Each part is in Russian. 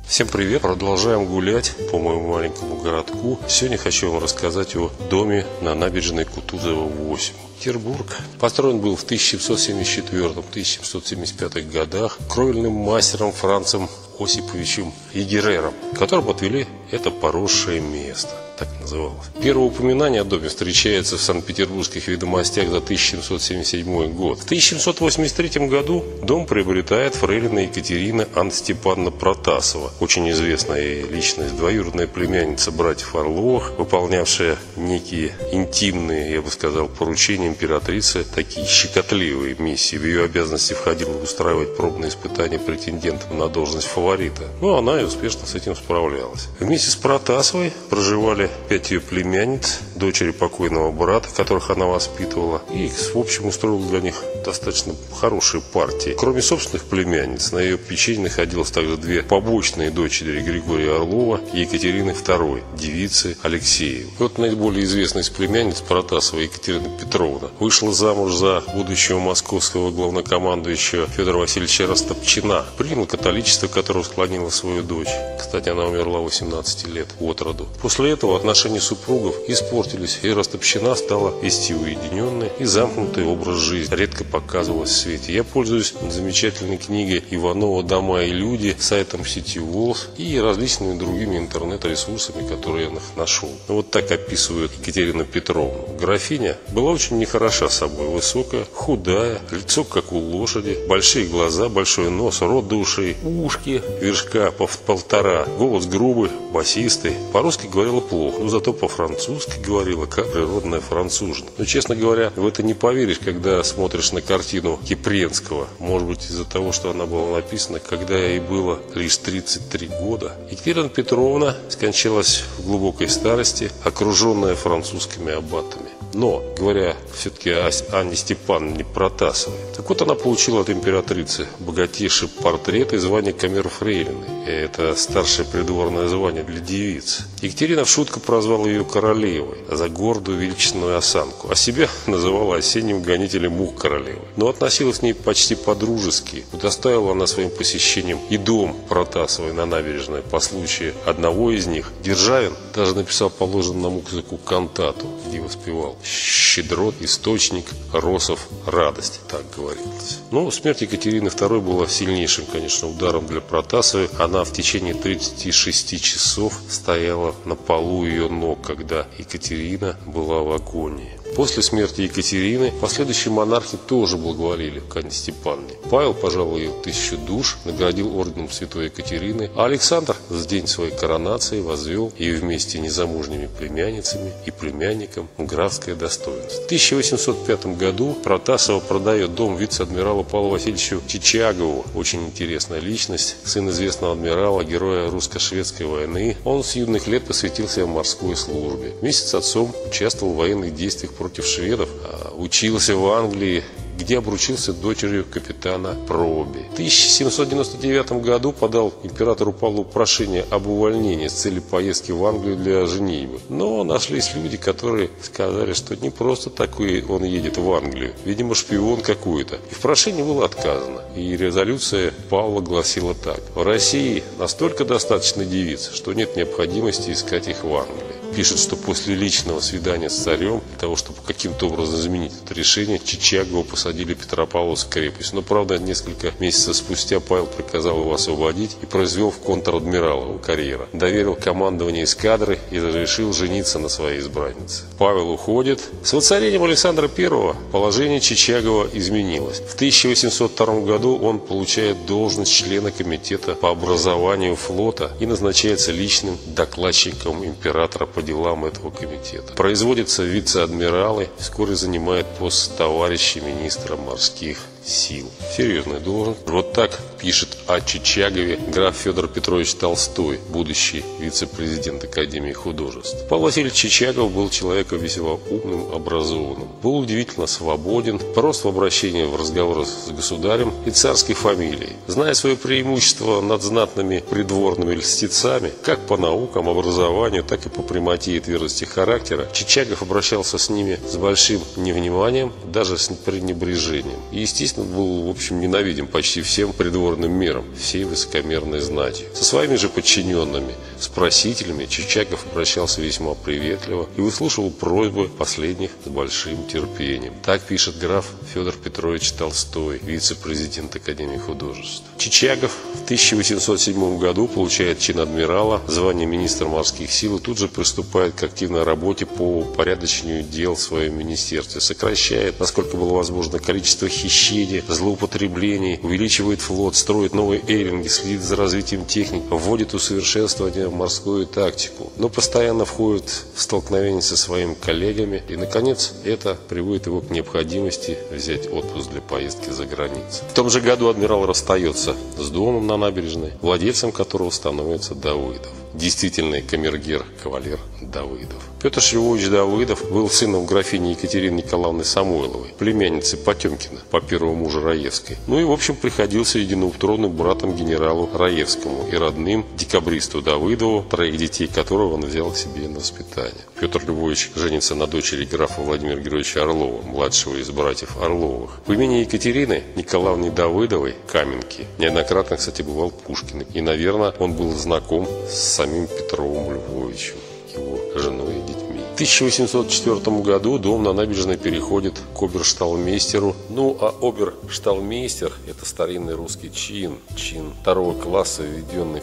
Всем привет! Продолжаем гулять по моему маленькому городку. Сегодня хочу вам рассказать о доме на набережной Кутузова, 8. Петербург. Построен был в 1774-1775 годах кровельным мастером Францем Осиповичем Егерером, которому отвели это поросшее место. Так называлось. Первое упоминание о доме встречается в Санкт-Петербургских ведомостях за 1777 год. В 1783 году дом приобретает фрейлина Екатерина Анна Степановна Протасова, очень известная личность, двоюродная племянница братьев Орловых, выполнявшая некие интимные, я бы сказал, поручения императрицы, такие щекотливые миссии. В ее обязанности входило устраивать пробные испытания претендентам на должность фаворита. Но она и успешно с этим справлялась. Вместе с Протасовой проживали 5 ее племянниц, дочери покойного брата, которых она воспитывала, и, в общем, устроила для них достаточно хорошие партии. Кроме собственных племянниц, на ее попечении находилось также 2 побочные дочери Григория Орлова и Екатерины II, девицы Алексеевы. Вот наиболее известная из племянниц, Протасова Екатерина Петровна, вышла замуж за будущего московского главнокомандующего Федора Васильевича Растопчина, приняла католичество, которого склонила свою дочь. Кстати, она умерла 18 лет от роду. После этого отношения супругов испортились, и Растопчина стала вести уединенный и замкнутый образ жизни, редко показывалась в свете. Я пользуюсь замечательной книгой Иванова «Дома и люди», сайтом сети ВОЛС и различными другими интернет-ресурсами, которые я нашел. Вот так описывает Екатерина Петровна. Графиня была очень нехороша собой, высокая, худая, лицо как у лошади, большие глаза, большой нос, рот до ушей, ушки вершка по 1,5, голос грубый, басистый. По-русски говорила плохо, но зато по-французски говорила как природная француженка. Но, честно говоря, в это не поверишь, когда смотришь на картину Кипренского. Может быть, из-за того, что она была написана, когда ей было лишь 33 года. Екатерина Петровна скончалась в глубокой старости, окруженная французскими аббатами. Но, говоря все-таки о Анне Степановне Протасовой, так вот она получила от императрицы богатейший портрет и звание камерфрейлины. Это старшее придворное звание для девиц. Екатерина в шутку прозвала ее королевой за гордую величественную осанку, а себя называла осенним гонителем мух королевы. Но относилась к ней почти по-дружески. Удостоила она своим посещением и дом Протасовой на набережной по случаю одного из них. Державин даже написал положенную на музыку кантату, где воспевал: «Щедрот, источник, росов, радости», так говорилось. Но смерть Екатерины II была сильнейшим, конечно, ударом для Протасовой. Она в течение 36 часов стояла на полу ее ног, когда Екатерина была в агонии. После смерти Екатерины последующие монархи тоже благоволили к Анне Степановне. Павел пожаловал ей 1000 душ, наградил орденом Святой Екатерины, а Александр в день своей коронации возвел ее вместе с незамужними племянницами и племянником в графское достоинство. В 1805 году Протасова продает дом вице-адмирала Павла Васильевича Чичагову. Очень интересная личность, сын известного адмирала, героя русско-шведской войны. Он с юных лет посвятил себя морской службе. Вместе с отцом участвовал в военных действиях против шведов, учился в Англии, где обручился дочерью капитана Проби. В 1799 году подал императору Павлу прошение об увольнении с целью поездки в Англию для женитьбы. Но нашлись люди, которые сказали, что не просто такой он едет в Англию, видимо, шпион какой-то. И в прошении было отказано. И резолюция Павла гласила так: в России настолько достаточно девиц, что нет необходимости искать их в Англии. Пишет, что после личного свидания с царем, для того, чтобы каким-то образом заменить это решение, Чичагову посадили в Петропавловск крепость. Но, правда, несколько месяцев спустя Павел приказал его освободить и произвел в контр-адмиралову карьеру. Доверил командование эскадры и разрешил жениться на своей избраннице. Павел уходит. С воцарением Александра I положение Чичагова изменилось. В 1802 году он получает должность члена комитета по образованию флота и назначается личным докладчиком императора по делам этого комитета. Производятся вице-адмиралы, вскоре занимает пост товарища министра морских сил. Серьезная должность. Вот так пишет о Чичагове граф Федор Петрович Толстой, будущий вице-президент Академии художеств. Павел Васильевич Чичагов был человеком весьма умным, образованным. Был удивительно свободен, прост в обращении в разговорах с государем и царской фамилией. Зная свое преимущество над знатными придворными льстецами, как по наукам, образованию, так и по прямоте и твердости характера, Чичагов обращался с ними с большим невниманием, даже с пренебрежением. И, естественно, Естественно, он был, в общем, ненавидим почти всем придворным миром, всей высокомерной знатью. Со своими же подчиненными, с просителями Чичагов обращался весьма приветливо и выслушивал просьбы последних с большим терпением. Так пишет граф Федор Петрович Толстой, вице-президент Академии художеств. Чичагов в 1807 году получает чин адмирала, звание министра морских сил и тут же приступает к активной работе по упорядочению дел в своем министерстве. Сокращает, насколько было возможно, количество хищений, злоупотреблений, увеличивает флот, строит новые эйлинги, следит за развитием техники, вводит усовершенствование в морскую тактику, но постоянно входит в столкновение со своими коллегами и, наконец, это приводит его к необходимости взять отпуск для поездки за границу. В том же году адмирал расстается с домом на набережной, владельцем которого становится Давыдов. Действительный камергер, кавалер Давыдов. Петр Львович Давыдов был сыном графини Екатерины Николаевны Самойловой, племянницы Потемкина, по первому мужу Раевской. Ну и, в общем, приходился единоутробным братом генералу Раевскому и родным декабристу Давыдову, троих детей которого он взял к себе на воспитание. Петр Львович женится на дочери графа Владимира Георгиевича Орлова, младшего из братьев Орловых. В имени Екатерины Николаевны Давыдовой, Каменки, неоднократно, кстати, бывал Пушкин. И, наверное, он был знаком с самим Петровым Львовичем, его женой и детьми. В 1804 году дом на набережной переходит к обершталмейстеру. Ну, а обершталмейстер – это старинный русский чин второго класса, введенный в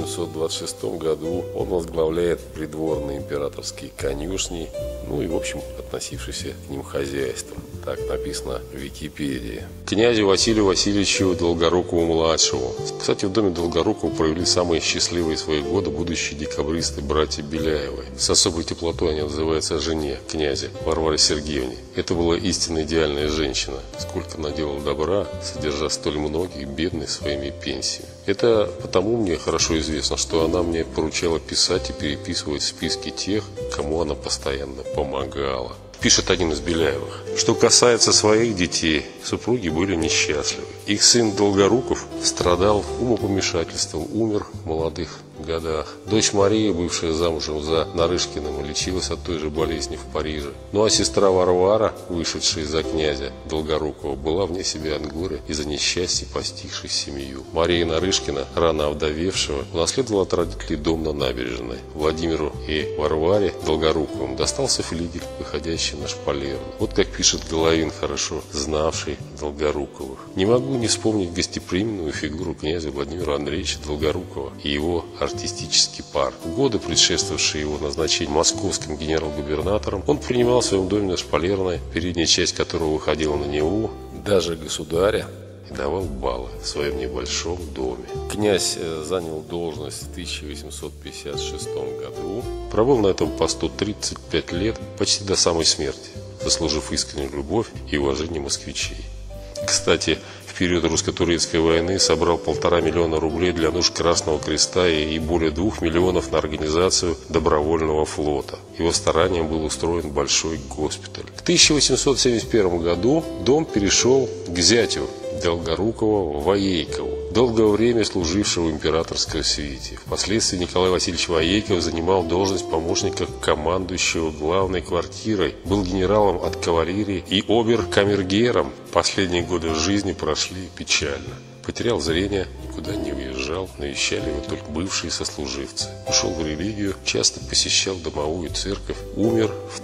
1726 году. Он возглавляет придворные императорские конюшни, ну и, в общем, относившийся к ним хозяйство. Так написано в Википедии. Князю Василию Васильевичу Долгорукову-младшему. Кстати, в доме Долгорукова провели самые счастливые свои годы будущие декабристы братья Беляевы. С особой теплотой они отзываются о жене князя Варваре Сергеевне. Это была истинно идеальная женщина. Сколько она делала добра, содержа столь многих бедных своими пенсиями. Это потому мне хорошо известно, что она мне поручала писать и переписывать списки тех, кому она постоянно помогала. Пишет один из Беляевых. Что касается своих детей, супруги были несчастливы. Их сын Долгоруков страдал умопомешательством, умер в молодых годах. Дочь Мария, бывшая замужем за Нарышкиным, лечилась от той же болезни в Париже. Ну а сестра Варвара, вышедшая за князя Долгорукова, была вне себя от горя из-за несчастья, постигшей семью. Мария Нарышкина, рано овдовевшего, унаследовала от родителей дом на набережной. Владимиру и Варваре Долгоруковым достался флигель, выходящий на Шпалерну. Вот как пишет Головин, хорошо знавший Долгоруковых. Не могу не вспомнить гостеприимную фигуру князя Владимира Андреевича Долгорукова и его артистический пар. В годы, предшествовавшие его назначению московским генерал-губернатором, он принимал в своем доме на Шпалерной, передняя часть которого выходила на Неву, даже государя, и давал балы в своем небольшом доме. Князь занял должность в 1856 году, пробыл на этом посту 35 лет, почти до самой смерти, заслужив искреннюю любовь и уважение москвичей. Кстати, в период русско-турецкой войны собрал 1,5 миллиона рублей для нужд Красного Креста и более 2 миллионов на организацию добровольного флота. Его старанием был устроен большой госпиталь. В 1871 году дом перешел к зятю Долгорукова Воейкову, долгое время служившего в императорской свите. Впоследствии Николай Васильевич Воейков занимал должность помощника командующего главной квартирой, был генералом от кавалерии и обер-камергером. Последние годы жизни прошли печально. Потерял зрение, никуда не уезжал, навещали его только бывшие сослуживцы. Ушел в религию, часто посещал домовую церковь, умер в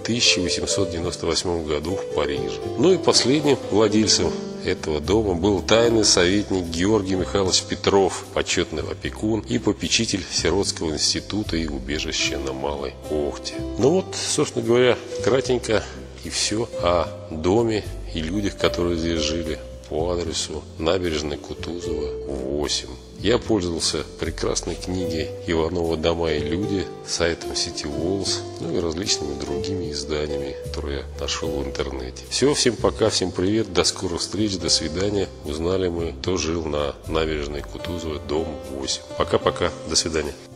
1898 году в Париже. Ну и последним владельцем этого дома был тайный советник Георгий Михайлович Петров, почетный опекун и попечитель Сиротского института и убежища на Малой Охте. Ну вот, собственно говоря, кратенько и все о доме и людях, которые здесь жили, по адресу набережной Кутузова, 8. Я пользовался прекрасной книгой Иванова «Дома и люди», сайтом City Walls, ну и различными другими изданиями, которые я нашел в интернете. Все, всем пока, всем привет, до скорых встреч, до свидания. Узнали мы, кто жил на набережной Кутузова, дом 8. Пока-пока, до свидания.